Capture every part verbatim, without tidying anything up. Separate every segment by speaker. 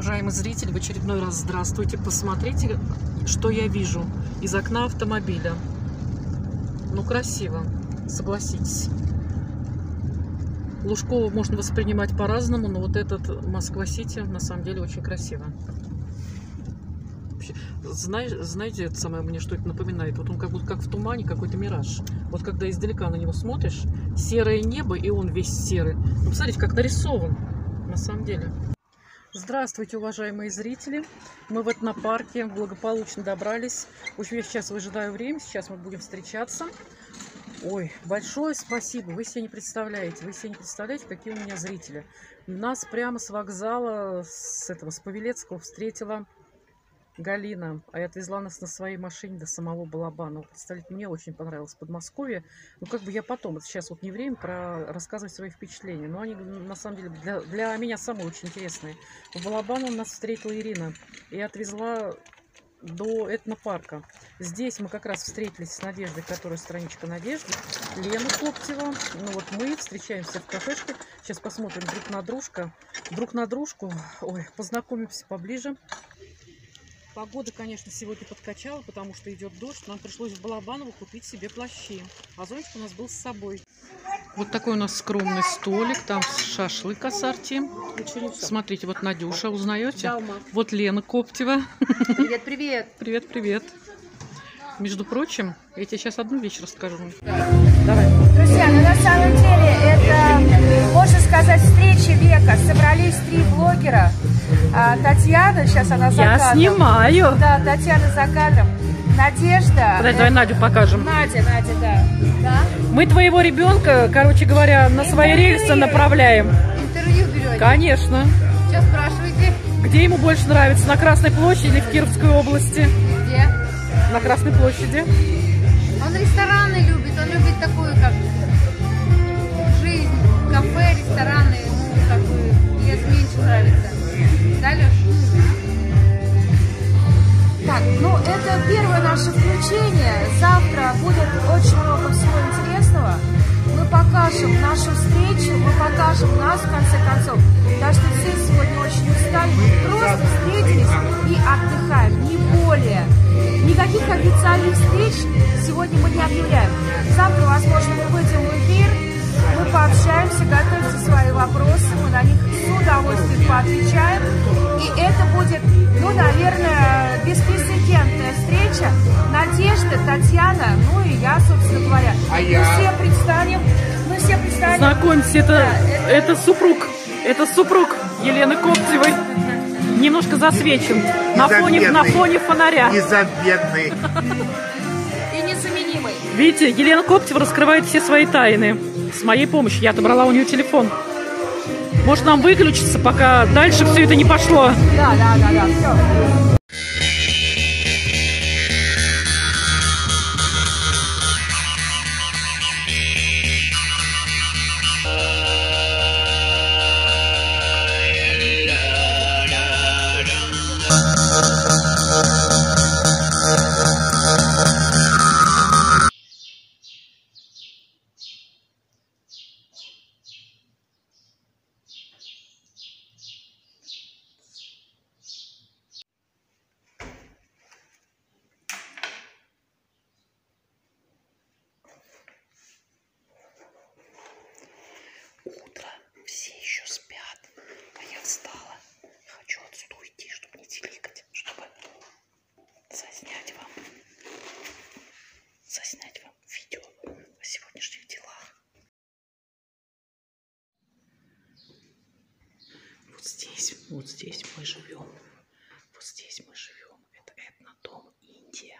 Speaker 1: Уважаемый зритель, в очередной раз здравствуйте. Посмотрите, что я вижу из окна автомобиля. Ну, красиво, согласитесь. Лужково можно воспринимать по-разному, но вот этот Москва-Сити на самом деле очень красиво. Знаете, знаете, это самое мне что это напоминает? Вот он как будто как в тумане, какой-то мираж. Вот когда издалека на него смотришь, серое небо, и он весь серый. Ну, посмотрите, как нарисован на самом деле. Здравствуйте, уважаемые зрители. Мы в этнопарке благополучно добрались. В общем, я сейчас выжидаю время, сейчас мы будем встречаться. Ой, большое спасибо. Вы себе не представляете, вы себе не представляете, какие у меня зрители. Нас прямо с вокзала, с этого, с Павелецкого встретила Галина, а я отвезла нас на своей машине до самого Балабанова. Представляете, мне очень понравилось Подмосковье. Ну, как бы я потом, это сейчас вот не время про рассказывать свои впечатления, но они, на самом деле, для, для меня самые очень интересные. В Балабаново нас встретила Ирина и отвезла до этнопарка. Здесь мы как раз встретились с Надеждой, которая страничка Надежды, Лена Коптева. Ну вот мы встречаемся в кафешке. Сейчас посмотрим друг на дружка, друг на дружку. Ой, познакомимся поближе. Погода, конечно, сегодня подкачала, потому что идет дождь. Нам пришлось в Балабаново купить себе плащи. А зонтик у нас был с собой. Вот такой у нас скромный столик. Там шашлык ассорти. Смотрите, вот Надюша, узнаете?
Speaker 2: Да,
Speaker 1: вот Лена Коптева.
Speaker 2: Привет, привет.
Speaker 1: Привет, привет. Между прочим, я тебе сейчас одну вещь расскажу.
Speaker 2: Да.
Speaker 1: Давай.
Speaker 3: Друзья, ну на самом деле это, можно сказать, встреча века. Собрались три блогера. А, Татьяна, сейчас она за
Speaker 1: Я
Speaker 3: кадром.
Speaker 1: снимаю.
Speaker 3: Да, Татьяна за кадром. Надежда.
Speaker 1: Подожди, давай Надю покажем.
Speaker 3: Надя, Надя, да. да.
Speaker 1: Мы твоего ребенка, короче говоря, на свои рельсы направляем.
Speaker 2: Интервью берете?
Speaker 1: Конечно.
Speaker 2: Сейчас спрашивайте.
Speaker 1: Где ему больше нравится, на Красной площади или в Кировской области?
Speaker 2: Где?
Speaker 1: На Красной площади.
Speaker 2: Он рестораны любит, он любит такую, как жизнь, кафе, рестораны, ну, как бы, мне меньше нравится. Да, Леш?
Speaker 3: Так, ну это первое наше включение. Завтра будет очень много всего интересного. Мы покажем нашу встречу, мы покажем нас в конце концов. Так что все сегодня очень устали. Мы просто встретились и отдыхаем, не более. Никаких официальных встреч сегодня мы не объявляем. Завтра, возможно, мы выйдем в эфир, мы пообщаемся, готовьте свои вопросы, мы на них с удовольствием поотвечаем. И это будет, ну, наверное, беспрецедентная встреча. Надежда, Татьяна, ну и я, собственно говоря.
Speaker 4: А
Speaker 3: мы
Speaker 4: я?
Speaker 3: все представим, мы все представим.
Speaker 1: Знакомься, это,
Speaker 3: Да, это...
Speaker 1: это супруг, это супруг Елены Коптевой. Немножко засвечен на фоне, на фоне фонаря.
Speaker 4: Незаметный.
Speaker 3: И незаменимый.
Speaker 1: Видите, Елена Коптева раскрывает все свои тайны. С моей помощью. Я отобрала у нее телефон. Может, нам выключиться, пока дальше все это не пошло.
Speaker 3: Да, да, да, да, все.
Speaker 1: Утро, все еще спят, а я встала. Хочу отсюда уйти, чтобы не теликать, чтобы заснять вам, заснять вам видео о сегодняшних делах. Вот здесь, вот здесь мы живем, вот здесь мы живем. Это этнодом Индия.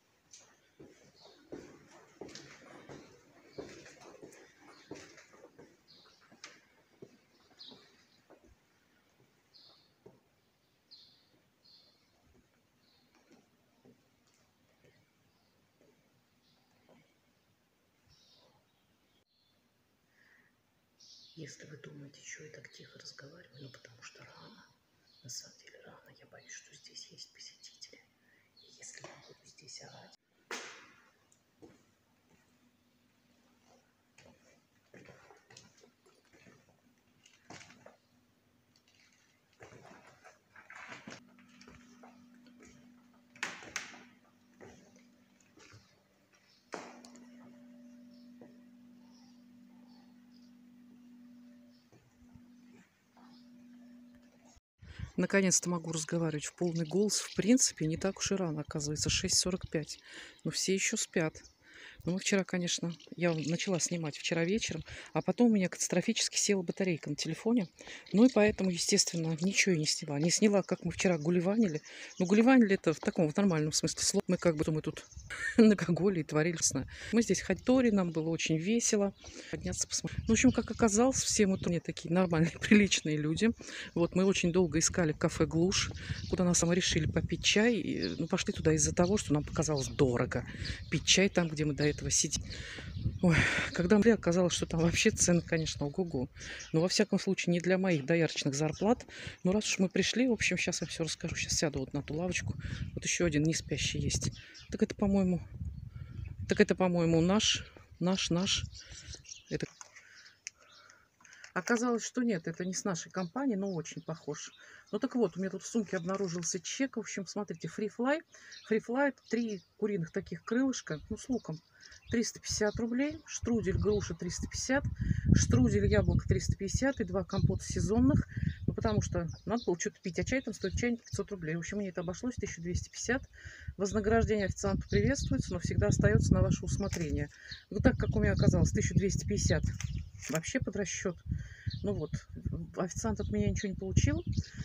Speaker 1: Если вы думаете, что я так тихо разговариваю, ну потому что рано, на самом деле рано, я боюсь, что здесь есть посетители. И если я буду здесь орать... Наконец-то могу разговаривать в полный голос. В принципе, не так уж и рано, оказывается, шесть сорок пять. Но все еще спят. Но мы вчера, конечно, я начала снимать вчера вечером, а потом у меня катастрофически села батарейка на телефоне. Ну и поэтому, естественно, ничего и не сняла. Не сняла, как мы вчера гуливанили. Ну, гуливанили это в таком в нормальном смысле слова. Мы как бы мы тут на гоголе и творили. Мы здесь ходили, нам было очень весело. Подняться, посмотреть. Ну, в общем, как оказалось, все мы тут такие нормальные, приличные люди. Вот, мы очень долго искали кафе «Глушь», куда нас мы решили попить чай. И, ну, пошли туда из-за того, что нам показалось дорого пить чай там, где мы до этого сидим. Ой, когда мы оказалось, что там вообще цены, конечно, ого-го. Но во всяком случае не для моих доярочных зарплат. Но раз уж мы пришли, в общем, сейчас я все расскажу. Сейчас сяду вот на ту лавочку. Вот еще один не спящий есть. Так это, по-моему, так это, по-моему, наш, наш, наш. Это... Оказалось, что нет, это не с нашей компании, но очень похож. Ну так вот, у меня тут в сумке обнаружился чек. В общем, смотрите, Freefly. Freefly, три куриных таких крылышка, ну с луком. триста пятьдесят рублей. Штрудель груша триста пятьдесят. Штрудель яблоко триста пятьдесят. И два компота сезонных. Ну потому что надо было что-то пить. А чай там стоит чайник пятьсот рублей. В общем, мне это обошлось тысяча двести пятьдесят. Вознаграждение официанту приветствуется, но всегда остается на ваше усмотрение. Ну так как у меня оказалось тысяча двести пятьдесят. Вообще под расчет. Ну вот, официант от меня ничего не получил.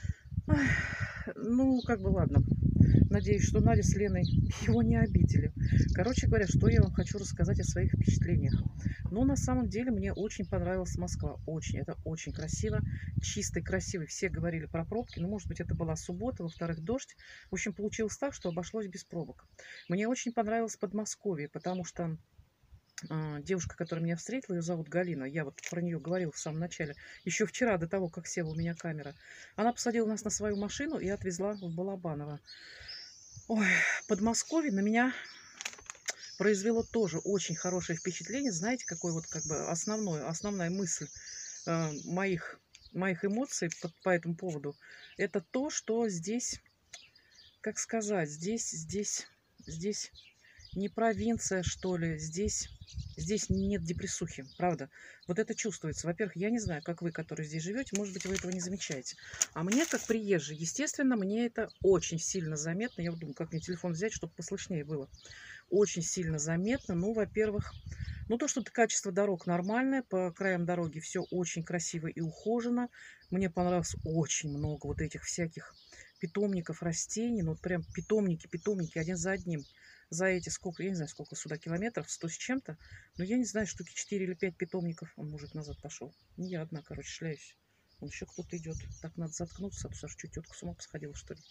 Speaker 1: Ну, как бы ладно. Надеюсь, что Надя с Леной его не обидели. Короче говоря, что я вам хочу рассказать о своих впечатлениях. Но на самом деле мне очень понравилась Москва. Очень. Это очень красиво. Чистый, красивый. Все говорили про пробки. Ну, может быть, это была суббота, во-вторых, дождь. В общем, получилось так, что обошлось без пробок. Мне очень понравилось Подмосковье, потому что девушка, которая меня встретила, ее зовут Галина. Я вот про нее говорила в самом начале. Еще вчера, до того, как села у меня камера. Она посадила нас на свою машину и отвезла в Балабаново. Ой, Подмосковье на меня произвело тоже очень хорошее впечатление. Знаете, какой вот как бы основной, основная мысль э, моих, моих эмоций по, по этому поводу? Это то, что здесь, как сказать, здесь, здесь, здесь не провинция, что ли, здесь... Здесь нет депрессухи, правда. Вот это чувствуется. Во-первых, я не знаю, как вы, которые здесь живете, может быть, вы этого не замечаете. А мне, как приезжий, естественно, мне это очень сильно заметно. Я вот думаю, как мне телефон взять, чтобы послышнее было. Очень сильно заметно. Ну, во-первых, ну, то, что качество дорог нормальное. По краям дороги все очень красиво и ухожено. Мне понравилось очень много вот этих всяких питомников, растений. Ну, вот прям питомники, питомники, один за одним. За эти сколько, я не знаю, сколько сюда километров, сто с чем-то. Но я не знаю, штуки четыре или пять питомников. Он мужик назад пошел. Не я одна, короче, шляюсь. Вон еще кто-то идет. Так надо заткнуться, потому что тетка с ума посходила, что ли.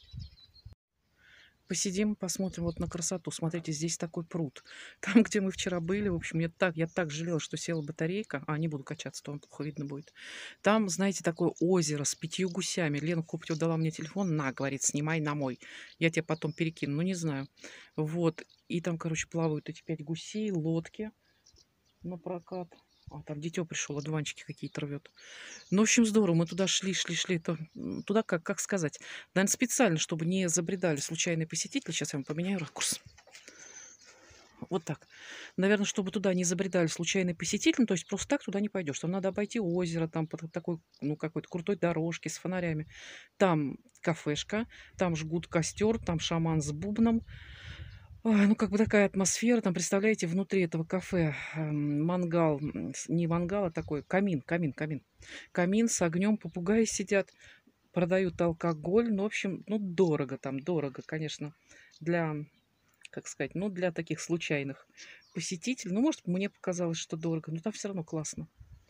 Speaker 1: Посидим, посмотрим вот на красоту. Смотрите, здесь такой пруд. Там, где мы вчера были, в общем, я так, я так жалела, что села батарейка. А, не буду качаться, то вам плохо видно будет. Там, знаете, такое озеро с пятью гусями. Лена Коптева дала мне телефон. На, говорит, снимай на мой. Я тебе потом перекину. Ну, не знаю. Вот. И там, короче, плавают эти пять гусей, лодки на прокат. А, там дитё пришел, одуванчики какие-то рвет. Ну, в общем, здорово. Мы туда шли, шли, шли. Туда, как, как сказать, наверное, специально, чтобы не забредали случайные посетители. Сейчас я вам поменяю ракурс. Вот так. Наверное, чтобы туда не забредали случайные посетители. Ну, то есть просто так туда не пойдешь. Там надо обойти озеро, там по такой, ну, какой-то крутой дорожке с фонарями. Там кафешка, там жгут костер, там шаман с бубном. Ой, ну, как бы такая атмосфера. Там, представляете, внутри этого кафе э, мангал, не мангал, а такой камин, камин, камин. Камин с огнем, попугаи сидят, продают алкоголь. Ну, в общем, ну, дорого там, дорого, конечно, для, как сказать, ну, для таких случайных посетителей. Ну, может, мне показалось, что дорого, но там все равно классно.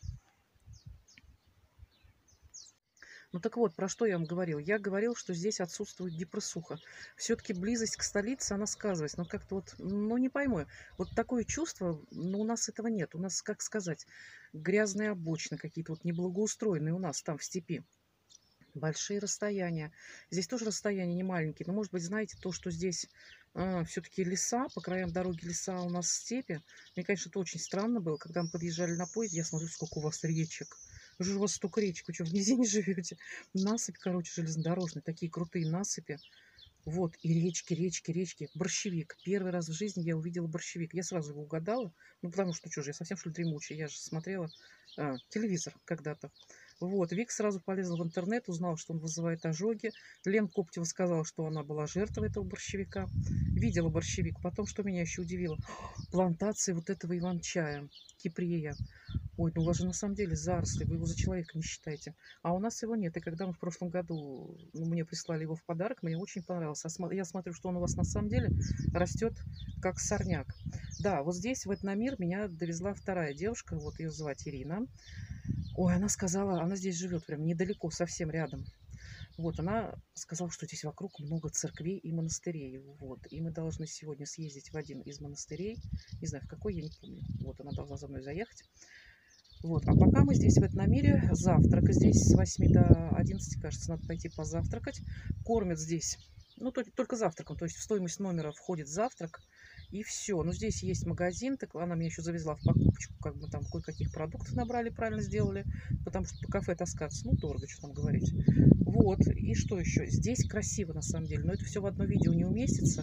Speaker 1: Ну так вот, про что я вам говорил? Я говорил, что здесь отсутствует депрессуха. Все-таки близость к столице, она сказывается. Но как-то вот, ну не пойму. Вот такое чувство, но у нас этого нет. У нас, как сказать, грязные обочины какие-то вот неблагоустроенные у нас там в степи. Большие расстояния. Здесь тоже расстояния не маленькие. Но, может быть, знаете, то, что здесь а, все-таки леса, по краям дороги леса, у нас степи. Мне, конечно, это очень странно было. Когда мы подъезжали на поезд, я смотрю, сколько у вас речек. Уже у вас столько речек, вы что, в низине живете? Насыпь, короче, железнодорожные, такие крутые насыпи. Вот, и речки, речки, речки. Борщевик. Первый раз в жизни я увидела борщевик. Я сразу его угадала. Ну, потому что, что же, я совсем, что ли, дремучая. Я же смотрела а, телевизор когда-то. Вот, Вик сразу полезла в интернет, узнала, что он вызывает ожоги. Лен Коптева сказала, что она была жертвой этого борщевика. Видела борщевик. Потом, что меня еще удивило, плантации вот этого иван-чая, кипрея. Ой, ну у вас же на самом деле заросли, вы его за человека не считаете. А у нас его нет. И когда мы в прошлом году, ну, мне прислали его в подарок, мне очень понравился. Я смотрю, что он у вас на самом деле растет как сорняк. Да, вот здесь, в Этномир, меня довезла вторая девушка, вот ее звать Ирина. Ой, она сказала, она здесь живет прям недалеко, совсем рядом. Вот, она сказала, что здесь вокруг много церквей и монастырей. Вот, и мы должны сегодня съездить в один из монастырей. Не знаю, в какой, я не помню. Вот, она должна за мной заехать. Вот, а пока мы здесь в Этномире, завтрак здесь с восьми до одиннадцати, кажется, надо пойти позавтракать. Кормят здесь, ну, только, только завтраком, то есть в стоимость номера входит завтрак. И все. Ну, здесь есть магазин, так она меня еще завезла в покупочку, как бы там кое-каких продуктов набрали, правильно сделали, потому что по кафе таскаться, ну, дорого, что там говорить. Вот, и что еще? Здесь красиво, на самом деле, но это все в одно видео не уместится.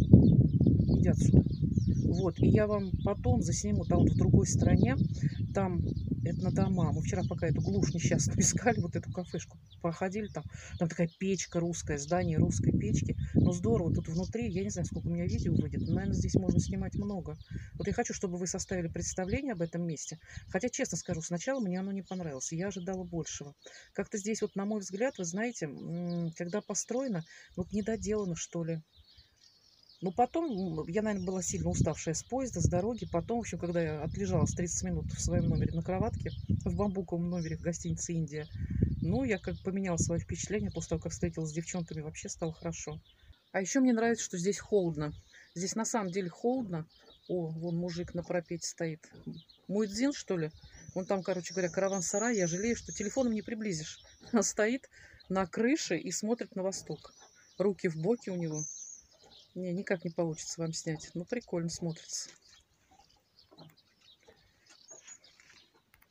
Speaker 1: Иди отсюда. Вот, и я вам потом засниму там вот в другой стороне, там это на дома. Мы вчера пока эту глушь несчастную искали, вот эту кафешку проходили, там, там такая печка русская, здание русской печки. Но здорово, тут внутри, я не знаю, сколько у меня видео выйдет, но, наверное, здесь можно снимать много. Вот я хочу, чтобы вы составили представление об этом месте. Хотя, честно скажу, сначала мне оно не понравилось, я ожидала большего. Как-то здесь, вот на мой взгляд, вы знаете, когда построено, вот недоделано, что ли. Ну, потом, я, наверное, была сильно уставшая с поезда, с дороги. Потом, в общем, когда я отлежалась тридцать минут в своем номере на кроватке, в бамбуковом номере в гостинице «Индия», ну, я как поменяла свои впечатления после того, как встретилась с девчонками, вообще стало хорошо. А еще мне нравится, что здесь холодно. Здесь на самом деле холодно. О, вон мужик на пропете стоит. Муэдзин, что ли? Вон там, короче говоря, караван-сарай. Я жалею, что телефоном не приблизишь. Он стоит на крыше и смотрит на восток. Руки в боки у него. Не, никак не получится вам снять. Ну, прикольно смотрится.